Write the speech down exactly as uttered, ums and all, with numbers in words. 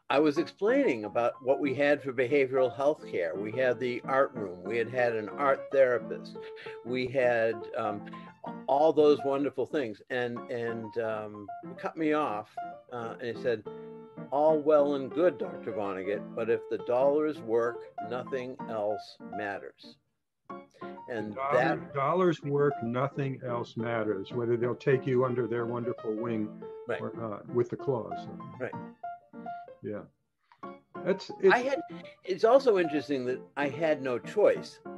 I was explaining about what we had for behavioral health care. We had the art room. We had had an art therapist. We had um, all those wonderful things. And, and um, he cut me off uh, and he said, all well and good, Doctor Vonnegut, but if the dollars work, nothing else matters. And Dollar, that dollars work, nothing else matters, whether they'll take you under their wonderful wing right. or not, with the claws. Right. Yeah. That's, it's, I had, it's also interesting that I had no choice.